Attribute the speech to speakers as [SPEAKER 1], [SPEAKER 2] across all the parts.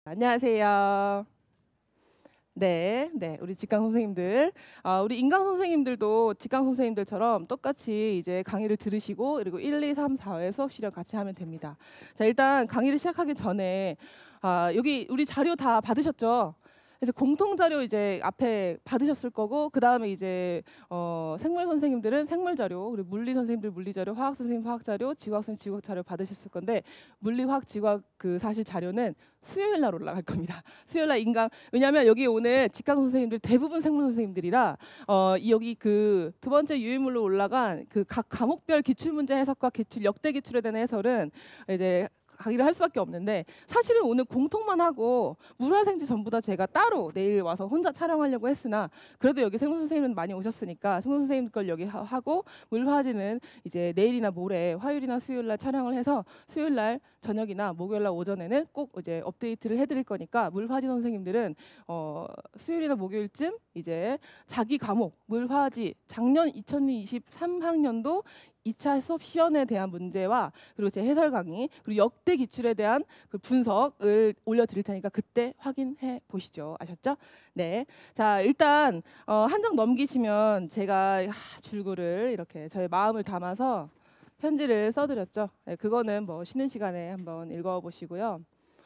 [SPEAKER 1] 안녕하세요. 네, 우리 직강 선생님들, 우리 인강 선생님들도 직강 선생님들처럼 똑같이 이제 강의를 들으시고 그리고 1, 2, 3, 4회 수업 시간 같이 하면 됩니다. 자, 일단 강의를 시작하기 전에 여기 우리 자료 다 받으셨죠? 그래서 공통 자료 이제 앞에 받으셨을 거고 그 다음에 이제 생물 선생님들은 생물 자료, 그리고 물리 선생님들 물리 자료, 화학 선생님 화학 자료, 지구학 선생님 지구학 자료 받으셨을 건데 물리, 화학, 지구학 그 사실 자료는 수요일 날 올라갈 겁니다. 수요일 날 인강, 왜냐하면 여기 오늘 직강 선생님들 대부분 생물 선생님들이라 여기 그 두 번째 유인물로 올라간 그 각 과목별 기출 문제 해석과 기출 역대 기출에 대한 해설은 이제 강의를 할 수밖에 없는데 사실은 오늘 공통만 하고 물화생지 전부 다 제가 따로 내일 와서 혼자 촬영하려고 했으나 그래도 여기 생물 선생님은 많이 오셨으니까 생물 선생님 걸 여기 하고 물화지는 이제 내일이나 모레 화요일이나 수요일 날 촬영을 해서 수요일 날 저녁이나 목요일 날 오전에는 꼭 이제 업데이트를 해드릴 거니까 물화지 선생님들은 수요일이나 목요일쯤 이제 자기 과목 물화지 작년 2023학년도 2차 수업 시연에 대한 문제와 그리고 제 해설 강의 그리고 역대 기출에 대한 그 분석을 올려드릴 테니까 그때 확인해 보시죠. 아셨죠? 네. 자, 일단 한 장 넘기시면 제가 줄글을 이렇게 저의 마음을 담아서 편지를 써드렸죠. 네, 그거는 뭐 쉬는 시간에 한번 읽어보시고요.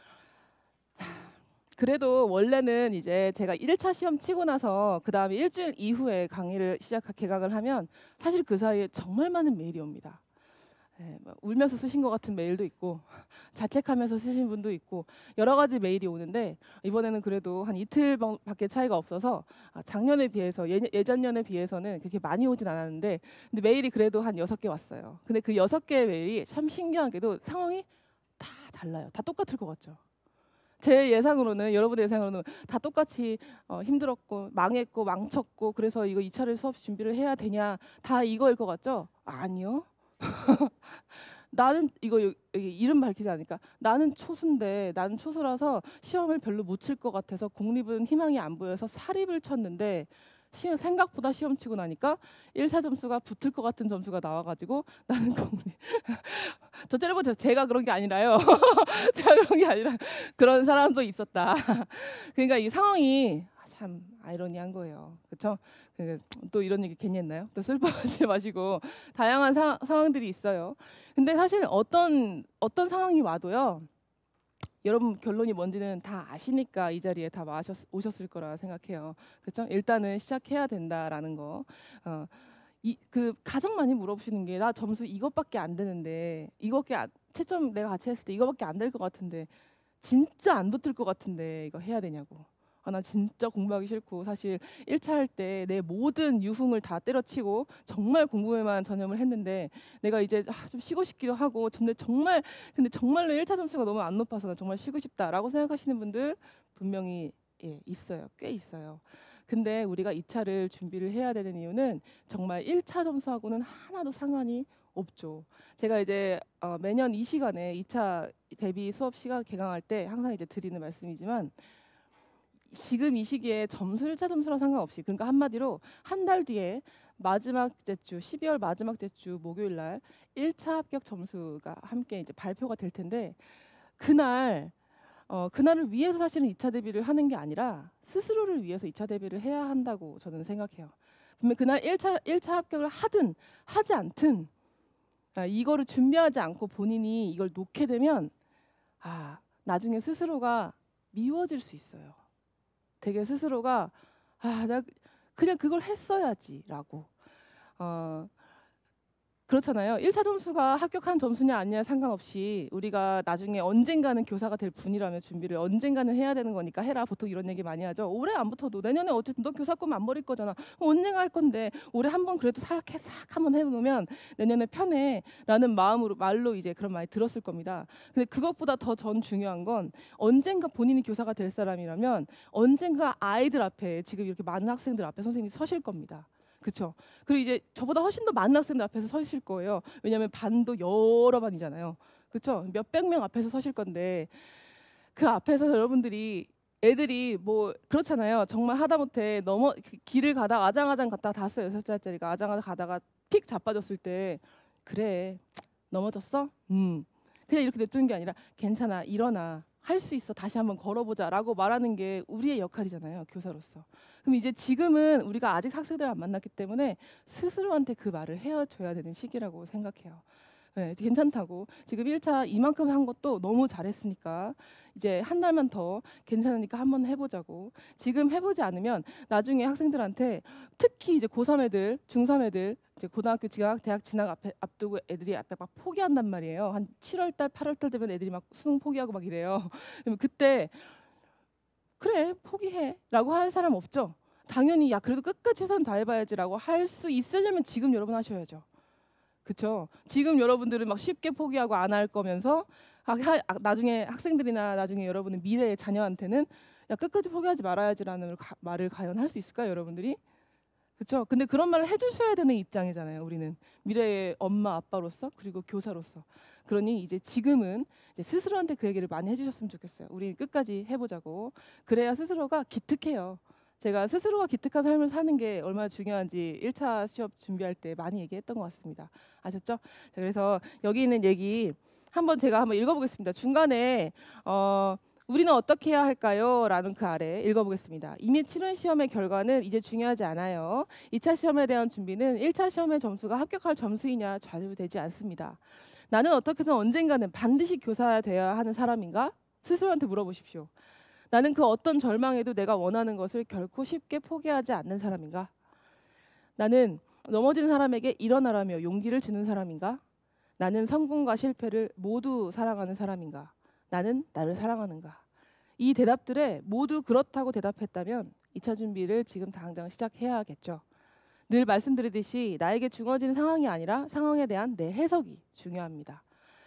[SPEAKER 1] 그래도 원래는 이제 제가 1차 시험 치고 나서 그 다음에 일주일 이후에 강의를 개강을 하면 사실 그 사이에 정말 많은 메일이 옵니다. 네, 울면서 쓰신 것 같은 메일도 있고 자책하면서 쓰신 분도 있고 여러 가지 메일이 오는데 이번에는 그래도 한 이틀밖에 차이가 없어서 작년에 비해서 예전년에 비해서는 그렇게 많이 오진 않았는데 근데 메일이 그래도 한 6개 왔어요. 근데 그 6개의 메일이 참 신기하게도 상황이 다 달라요. 다 똑같을 것 같죠. 제 예상으로는 여러분의 예상으로는 다 똑같이 힘들었고 망했고 망쳤고 그래서 이거 2차를 수업 준비를 해야 되냐 다 이거일 것 같죠? 아니요. 나는 이거 이름 밝히지 않으니까 나는 초수인데 나는 초수라서 시험을 별로 못 칠 것 같아서 공립은 희망이 안 보여서 사립을 쳤는데 생각보다 시험 치고 나니까 1차 점수가 붙을 것 같은 점수가 나와가지고 나는 공립 저 째려보 제가 그런 게 아니라요. 제가 그런 게 아니라 그런 사람도 있었다. 그러니까 이 상황이 참 아이러니한 거예요. 그렇죠? 또 이런 얘기 괜히 했나요? 또 슬퍼하지 마시고 다양한 상황들이 있어요. 근데 사실 어떤 상황이 와도요. 여러분 결론이 뭔지는 다 아시니까 이 자리에 다 오셨을 거라 생각해요. 그렇죠? 일단은 시작해야 된다라는 거. 그 가장 많이 물어보시는 게 나 점수 이것밖에 안 되는데 채점 내가 같이 했을 때 이거밖에 안 될 것 같은데 진짜 안 붙을 것 같은데 이거 해야 되냐고. 나 진짜 공부하기 싫고 사실 1차 할 때 내 모든 유흥을 다 때려치고 정말 공부에만 전념을 했는데 내가 이제 좀 쉬고 싶기도 하고 근데 정말로 1차 점수가 너무 안 높아서 나 정말 쉬고 싶다라고 생각하시는 분들 분명히 있어요. 꽤 있어요. 근데 우리가 2차를 준비를 해야 되는 이유는 정말 1차 점수하고는 하나도 상관이 없죠. 제가 이제 매년 이 시간에 2차 대비 수업 시간 개강할 때 항상 이제 드리는 말씀이지만 지금 이 시기에 점수 1차 점수랑 상관없이 그러니까 한마디로 한 달 뒤에 마지막 주 12월 마지막 주 목요일 날 1차 합격 점수가 함께 이제 발표가 될 텐데 그날을 위해서 사실은 2차 대비를 하는 게 아니라 스스로를 위해서 2차 대비를 해야 한다고 저는 생각해요. 분명 그날 1차 합격을 하든 하지 않든 이거를 준비하지 않고 본인이 이걸 놓게 되면 나중에 스스로가 미워질 수 있어요. 되게 스스로가 나 그냥 그걸 했어야지라고 그렇잖아요. 1차 점수가 합격한 점수냐 아니냐 상관없이 우리가 나중에 언젠가는 교사가 될 분이라면 준비를 언젠가는 해야 되는 거니까 해라. 보통 이런 얘기 많이 하죠. 올해 안 붙어도 내년에 어쨌든 너 교사 꿈 안 버릴 거잖아. 언젠가 할 건데 올해 한번 그래도 싹 한번 해놓으면 내년에 편해 라는 말로 이제 그런 말 들었을 겁니다. 근데 그것보다 더 전 중요한 건 언젠가 본인이 교사가 될 사람이라면 언젠가 아이들 앞에 지금 이렇게 많은 학생들 앞에 선생님이 서실 겁니다. 그렇죠. 그리고 이제 저보다 훨씬 더 많은 학생들 앞에서 서실 거예요. 왜냐하면 반도 여러 반이잖아요. 그렇죠. 몇백 명 앞에서 서실 건데 그 앞에서 여러분들이 애들이 뭐 그렇잖아요. 정말 하다못해 길을 가다가 아장아장 갔다가 닿았어요. 6살짜리가 아장아장 가다가 픽 자빠졌을 때 그래 넘어졌어? 그냥 이렇게 냅두는 게 아니라 괜찮아 일어나 할 수 있어. 다시 한번 걸어보자라고 말하는 게 우리의 역할이잖아요. 교사로서. 그럼 이제 지금은 우리가 아직 학생들을 안 만났기 때문에 스스로한테 그 말을 해줘야 되는 시기라고 생각해요. 네, 괜찮다고. 지금 1차 이만큼 한 것도 너무 잘했으니까 이제 한 달만 더 괜찮으니까 한번 해보자고. 지금 해보지 않으면 나중에 학생들한테 특히 이제 고3 애들, 중3 애들, 이제 고등학교 진학, 대학 진학 앞두고 애들이 앞에 막 포기한단 말이에요. 한 7월 달, 8월 달 되면 애들이 막 수능 포기하고 막 이래요. 그러면 그때 그래 포기해라고 할 사람 없죠. 당연히 야 그래도 끝까지 최선 다해봐야지라고 할 수 있으려면 지금 여러분 하셔야죠. 그렇죠. 지금 여러분들은 막 쉽게 포기하고 안 할 거면서 나중에 학생들이나 나중에 여러분의 미래의 자녀한테는 야 끝까지 포기하지 말아야지라는 말을 과연 할 수 있을까요, 여러분들이? 그렇죠. 근데 그런 말을 해주셔야 되는 입장이잖아요. 우리는 미래의 엄마 아빠로서 그리고 교사로서. 그러니 이제 지금은 이제 스스로한테 그 얘기를 많이 해주셨으면 좋겠어요. 우리 끝까지 해보자고. 그래야 스스로가 기특해요. 제가 스스로가 기특한 삶을 사는 게 얼마나 중요한지 1차 시험 준비할 때 많이 얘기했던 것 같습니다. 아셨죠? 자, 그래서 여기 있는 얘기 제가 한번 읽어보겠습니다. 중간에 우리는 어떻게 해야 할까요? 라는 그 아래 읽어보겠습니다. 이미 치른 시험의 결과는 이제 중요하지 않아요. 2차 시험에 대한 준비는 1차 시험의 점수가 합격할 점수이냐 좌우되지 않습니다. 나는 어떻게든 언젠가는 반드시 교사되어야 하는 사람인가? 스스로한테 물어보십시오. 나는 그 어떤 절망에도 내가 원하는 것을 결코 쉽게 포기하지 않는 사람인가? 나는 넘어진 사람에게 일어나라며 용기를 주는 사람인가? 나는 성공과 실패를 모두 사랑하는 사람인가? 나는 나를 사랑하는가? 이 대답들에 모두 그렇다고 대답했다면 2차 준비를 지금 당장 시작해야겠죠. 늘 말씀드리듯이 나에게 주어진 상황이 아니라 상황에 대한 내 해석이 중요합니다.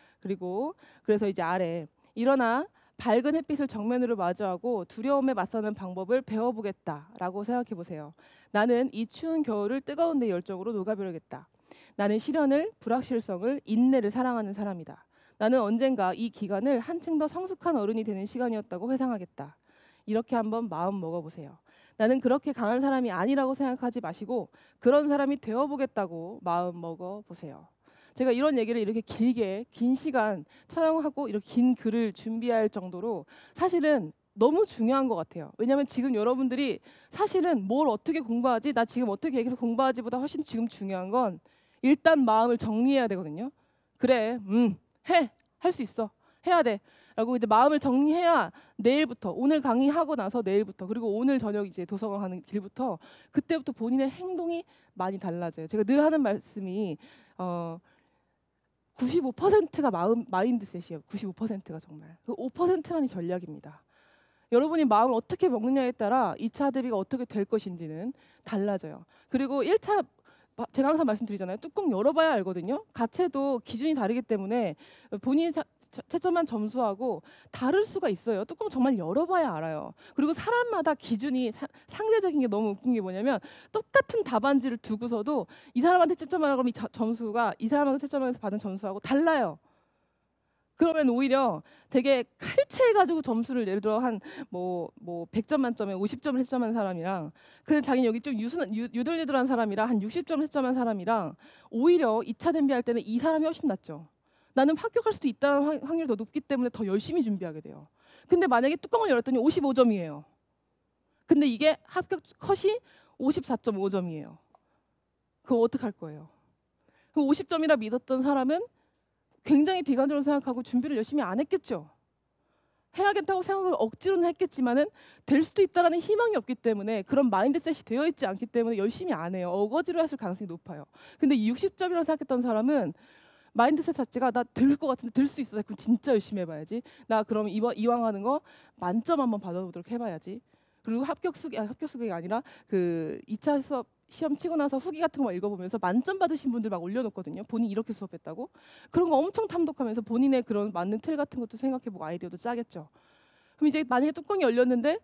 [SPEAKER 1] 그래서 이제 아래 일어나 밝은 햇빛을 정면으로 마주하고 두려움에 맞서는 방법을 배워보겠다라고 생각해 보세요. 나는 이 추운 겨울을 뜨거운 내 열정으로 녹아버리겠다. 나는 시련을, 불확실성을, 인내를 사랑하는 사람이다. 나는 언젠가 이 기간을 한층 더 성숙한 어른이 되는 시간이었다고 회상하겠다. 이렇게 한번 마음 먹어보세요. 나는 그렇게 강한 사람이 아니라고 생각하지 마시고 그런 사람이 되어보겠다고 마음 먹어보세요. 제가 이런 얘기를 이렇게 길게 긴 시간 촬영하고 이렇게 긴 글을 준비할 정도로 사실은 너무 중요한 것 같아요. 왜냐하면 지금 여러분들이 사실은 뭘 어떻게 공부하지? 나 지금 어떻게 계속 공부하지보다 훨씬 지금 중요한 건 일단 마음을 정리해야 되거든요. 그래, 해! 할 수 있어. 해야 돼. 라고 이제 마음을 정리해야 내일부터, 오늘 강의하고 나서 내일부터, 그리고 오늘 저녁 이제 도서관 가는 길부터 그때부터 본인의 행동이 많이 달라져요. 제가 늘 하는 말씀이 95%가 마인드셋이에요. 95%가 정말. 그 5%만이 전략입니다. 여러분이 마음을 어떻게 먹느냐에 따라 2차 대비가 어떻게 될 것인지는 달라져요. 그리고 1차 제가 항상 말씀드리잖아요. 뚜껑 열어봐야 알거든요. 가채도 기준이 다르기 때문에 본인이 채점한 점수하고 다를 수가 있어요. 뚜껑 정말 열어봐야 알아요. 그리고 사람마다 기준이 상대적인 게 너무 웃긴 게 뭐냐면 똑같은 답안지를 두고서도 이 사람한테 채점하라 그러면 점수가 이 사람한테 채점해서 받은 점수하고 달라요. 그러면 오히려 되게 칼체해가지고 점수를 예를 들어 한 뭐 100점 만점에 50점을 채점한 사람이랑 그래 자기는 여기 좀 유들유들한 사람이랑 한 60점을 채점한 사람이랑 오히려 2차 대비할 때는 이 사람이 훨씬 낫죠. 나는 합격할 수도 있다는 확률이 더 높기 때문에 더 열심히 준비하게 돼요. 근데 만약에 뚜껑을 열었더니 55점이에요. 근데 이게 합격 컷이 54.5점이에요. 그거 어떡할 거예요? 그 50점이라 믿었던 사람은 굉장히 비관적으로 생각하고 준비를 열심히 안 했겠죠. 해야겠다고 생각을 억지로는 했겠지만은 될 수도 있다라는 희망이 없기 때문에 그런 마인드셋이 되어 있지 않기 때문에 열심히 안 해요. 어거지로 했을 가능성이 높아요. 근데 60점이라고 생각했던 사람은 마인드셋 자체가 나 될 것 같은데 될 수 있어. 그럼 진짜 열심히 해봐야지. 나 그럼 이왕 하는 거 만점 한번 받아보도록 해봐야지. 그리고 합격 수기가 아니라 그 2차 수업 시험 치고 나서 후기 같은 거 읽어보면서 만점 받으신 분들 막 올려놓거든요. 본인 이렇게 수업했다고. 그런 거 엄청 탐독하면서 본인의 그런 맞는 틀 같은 것도 생각해보고 아이디어도 짜겠죠. 그럼 이제 만약에 뚜껑이 열렸는데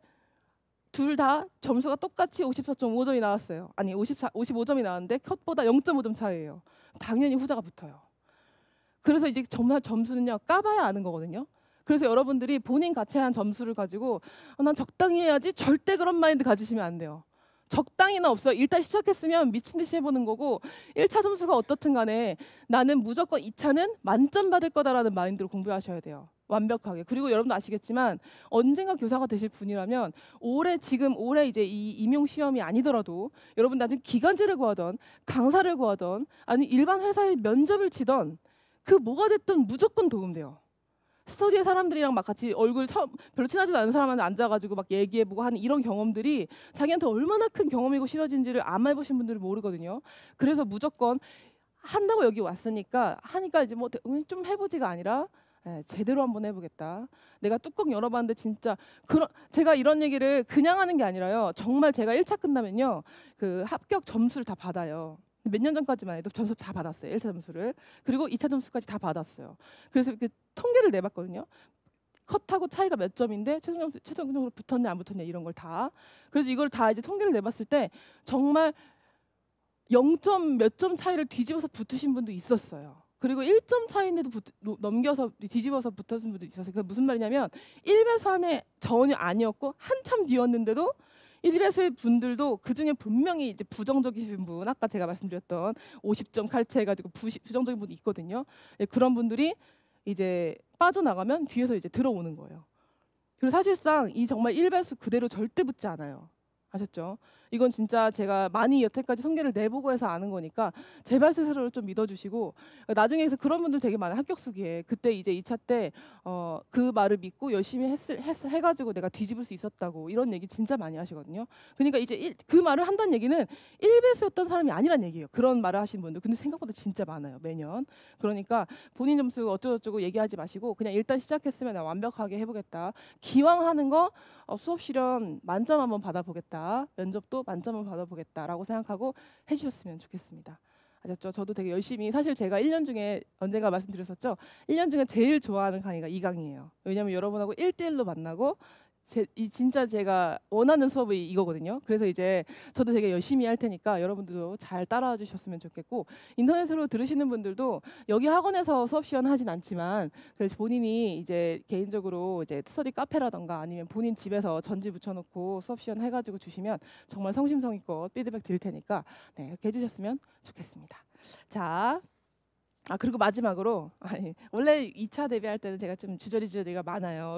[SPEAKER 1] 둘 다 점수가 똑같이 54.5점이 나왔어요. 아니 55점이 나왔는데 컷보다 0.5점 차이예요. 당연히 후자가 붙어요. 그래서 이제 정말 점수는요 까봐야 아는 거거든요. 그래서 여러분들이 본인 가치한 점수를 가지고 난 적당히 해야지 절대 그런 마인드 가지시면 안 돼요. 적당히는 없어요. 일단 시작했으면 미친 듯이 해보는 거고 1차 점수가 어떻든 간에 나는 무조건 2차는 만점 받을 거다라는 마인드로 공부하셔야 돼요. 완벽하게. 그리고 여러분도 아시겠지만 언젠가 교사가 되실 분이라면 지금 올해 이제 이 임용 시험이 아니더라도 여러분 나중에 기간제를 구하던 강사를 구하던 아니 일반 회사에 면접을 치던 그 뭐가 됐든 무조건 도움돼요. 스터디의 사람들이랑 막 같이 얼굴 별로 친하지도 않은 사람한테 앉아가지고 막 얘기해보고 하는 이런 경험들이 자기한테 얼마나 큰 경험이고 시너지인지를 안 해보신 분들은 모르거든요. 그래서 무조건 한다고 여기 왔으니까 하니까 이제 뭐 좀 해보지가 아니라 제대로 한번 해보겠다. 내가 뚜껑 열어봤는데 진짜 제가 이런 얘기를 그냥 하는 게 아니라요. 정말 제가 1차 끝나면요. 그 합격 점수를 다 받아요. 몇 년 전까지만 해도 점수 다 받았어요. 1차 점수를. 그리고 2차 점수까지 다 받았어요. 그래서 이렇게 통계를 내봤거든요. 컷하고 차이가 몇 점인데 최종적으로 붙었냐 안 붙었냐 이런 걸 다. 그래서 이걸 다 이제 통계를 내봤을 때 정말 0점 몇 점 차이를 뒤집어서 붙으신 분도 있었어요. 그리고 1점 차이인데도 넘겨서 뒤집어서 붙으신 분도 있었어요. 그게 무슨 말이냐면 1배수 안에 전혀 아니었고 한참 뒤였는데도 1배수의 분들도 그중에 분명히 이제 부정적이신 분, 아까 제가 말씀드렸던 50점 칼퇴해가지고 부정적인 분이 있거든요. 그런 분들이 이제 빠져나가면 뒤에서 이제 들어오는 거예요. 그리고 사실상 이 정말 1배수 그대로 절대 붙지 않아요. 아셨죠? 이건 진짜 제가 많이 여태까지 통계를 내보고 해서 아는 거니까 제발 스스로를 좀 믿어주시고 나중에서 그런 분들 되게 많아요. 합격수기에. 그때 이제 2차 때 그 말을 믿고 열심히 해가지고 내가 뒤집을 수 있었다고 이런 얘기 진짜 많이 하시거든요. 그러니까 이제 그 말을 한다는 얘기는 1배수였던 사람이 아니란 얘기예요. 그런 말을 하신 분들. 근데 생각보다 진짜 많아요. 매년. 그러니까 본인 점수 어쩌고저쩌고 얘기하지 마시고 그냥 일단 시작했으면 나 완벽하게 해보겠다. 기왕 하는 거 수업 실현 만점 한번 받아보겠다. 면접도 만점 한번 받아보겠다라고 생각하고 해주셨으면 좋겠습니다. 아셨죠? 저도 되게 열심히 사실 제가 1년 중에 언젠가 말씀드렸었죠. 1년 중에 제일 좋아하는 강의가 이 강의예요. 왜냐하면 여러분하고 1대1로 만나고 진짜 제가 원하는 수업이 이거거든요. 그래서 이제 저도 되게 열심히 할 테니까 여러분들도 잘 따라와 주셨으면 좋겠고 인터넷으로 들으시는 분들도 여기 학원에서 수업 시연하진 않지만 그래서 본인이 이제 개인적으로 이제 스터디 카페라던가 아니면 본인 집에서 전지 붙여놓고 수업 시연 해가지고 주시면 정말 성심성의껏 피드백 드릴 테니까 네, 이렇게 해주셨으면 좋겠습니다. 자. 그리고 마지막으로 원래 2차 데뷔할 때는 제가 좀 주저리가 많아요.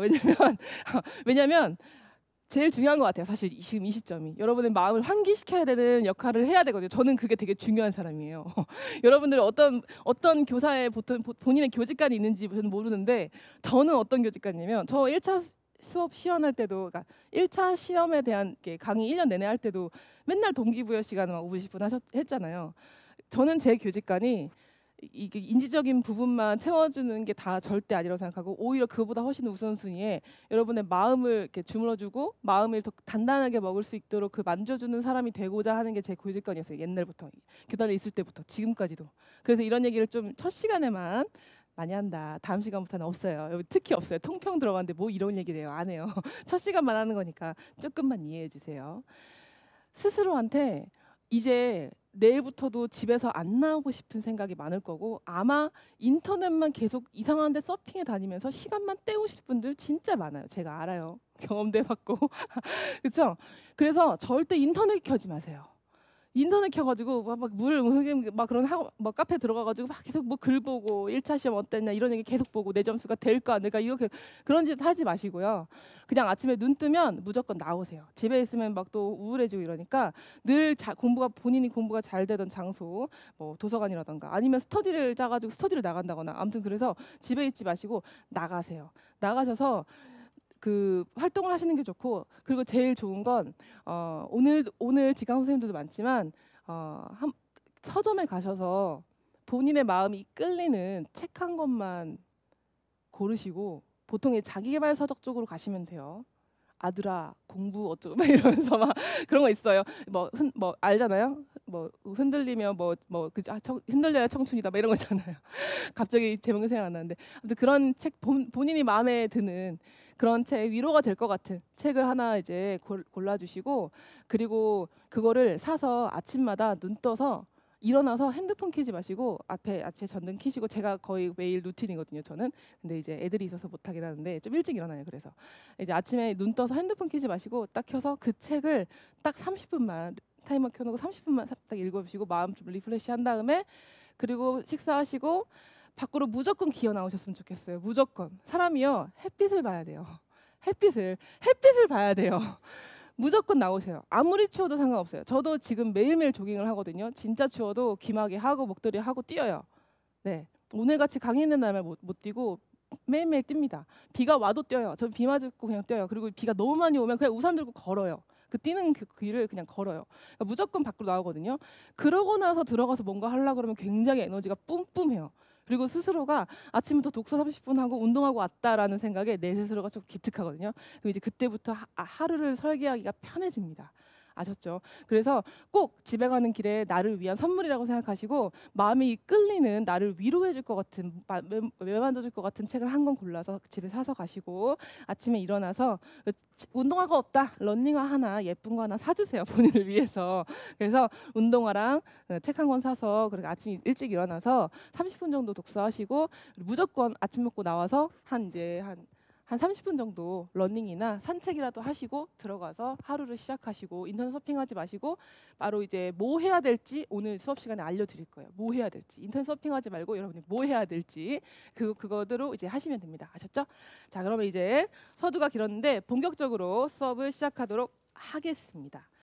[SPEAKER 1] 왜냐면 제일 중요한 것 같아요. 사실 지금 이 시점이 여러분의 마음을 환기시켜야 되는 역할을 해야 되거든요. 저는 그게 되게 중요한 사람이에요. 여러분들이 어떤 교사에 본인의 교직관이 있는지 저는 모르는데 저는 어떤 교직관이냐면 저 1차 수업 시연할 때도 그러니까 1차 시험에 대한 강의 1년 내내 할 때도 맨날 동기부여 시간을 막 50분 했잖아요. 저는 제 교직관이 이게 인지적인 부분만 채워주는 게 다 절대 아니라고 생각하고 오히려 그보다 훨씬 우선순위에 여러분의 마음을 이렇게 주물러주고 마음을 더 단단하게 먹을 수 있도록 그 만져주는 사람이 되고자 하는 게 제 교직관이었어요. 옛날부터 교단에 있을 때부터 지금까지도. 그래서 이런 얘기를 좀 첫 시간에만 많이 한다. 다음 시간부터는 없어요. 여기 특히 없어요. 통평 들어갔는데 뭐 이런 얘기를 해요. 안 해요. 첫 시간만 하는 거니까 조금만 이해해 주세요. 스스로한테 이제 내일부터도 집에서 안 나오고 싶은 생각이 많을 거고 아마 인터넷만 계속 이상한 데 서핑해 다니면서 시간만 때우실 분들 진짜 많아요. 제가 알아요. 경험도 해봤고. 그렇죠? 그래서 절대 인터넷 켜지 마세요. 인터넷 켜가지고 막 그런 막 카페 들어가가지고 막 계속 뭐 글 보고 1차 시험 어땠냐 이런 얘기 계속 보고 내 점수가 될까 내가 이렇게 그런 짓 하지 마시고요. 그냥 아침에 눈 뜨면 무조건 나오세요. 집에 있으면 막 또 우울해지고 이러니까 늘 본인이 공부가 잘 되던 장소 뭐 도서관이라던가 아니면 스터디를 짜가지고 스터디를 나간다거나 아무튼 그래서 집에 있지 마시고 나가세요. 나가셔서 그 활동을 하시는 게 좋고 그리고 제일 좋은 건 오늘 직강 선생님들도 많지만 서점에 가셔서 본인의 마음이 끌리는 책 한 권만 고르시고 보통 자기계발 서적 쪽으로 가시면 돼요. 아들아 공부 어쩌고 막 이러면서 막 그런 거 있어요. 뭐 알잖아요. 뭐 흔들리면 흔들려야 청춘이다 막 이런 거 있잖아요. 갑자기 제목이 생각 안 나는데 아무튼 그런 책 본인이 마음에 드는 그런 책 위로가 될 것 같은 책을 하나 이제 골라주시고 그리고 그거를 사서 아침마다 눈 떠서 일어나서 핸드폰 켜지 마시고 앞에 전등 켜시고 제가 거의 매일 루틴이거든요. 저는 근데 이제 애들이 있어서 못하긴 하는데 좀 일찍 일어나요. 그래서 이제 아침에 눈 떠서 핸드폰 켜지 마시고 딱 켜서 그 책을 딱 30분만 타이머 켜놓고 30분만 딱 읽어보시고 마음 좀 리프레시 한 다음에 그리고 식사하시고 밖으로 무조건 기어 나오셨으면 좋겠어요. 무조건. 사람이요. 햇빛을 봐야 돼요. 햇빛을 봐야 돼요. 무조건 나오세요. 아무리 추워도 상관없어요. 저도 지금 매일매일 조깅을 하거든요. 진짜 추워도 기막이 하고 목도리 하고 뛰어요. 네. 오늘같이 강의 있는 날만 못 뛰고 매일매일 뜁니다. 비가 와도 뛰어요. 전 비 맞고 그냥 뛰어요. 그리고 비가 너무 많이 오면 그냥 우산 들고 걸어요. 그 뛰는 그 길을 그냥 걸어요. 그러니까 무조건 밖으로 나오거든요. 그러고 나서 들어가서 뭔가 하려고 그러면 굉장히 에너지가 뿜뿜해요. 그리고 스스로가 아침부터 독서 30분 하고 운동하고 왔다라는 생각에 내 스스로가 좀 기특하거든요. 그럼 이제 그때부터 하루를 설계하기가 편해집니다. 아셨죠? 그래서 꼭 집에 가는 길에 나를 위한 선물이라고 생각하시고 마음이 끌리는 나를 위로해 줄 것 같은 매만져 줄 것 같은 책을 한 권 골라서 집에 사서 가시고 아침에 일어나서 운동화가 없다. 러닝화 하나 예쁜 거 하나 사주세요. 본인을 위해서. 그래서 운동화랑 책 한 권 사서 그리고 아침 일찍 일어나서 30분 정도 독서하시고 무조건 아침 먹고 나와서 한 30분 정도 러닝이나 산책이라도 하시고 들어가서 하루를 시작하시고 인터넷 서핑하지 마시고 바로 이제 뭐 해야 될지 오늘 수업 시간에 알려드릴 거예요. 뭐 해야 될지 인터넷 서핑하지 말고 여러분이 뭐 해야 될지 그거대로 이제 하시면 됩니다. 아셨죠? 자, 그러면 이제 서두가 길었는데 본격적으로 수업을 시작하도록 하겠습니다.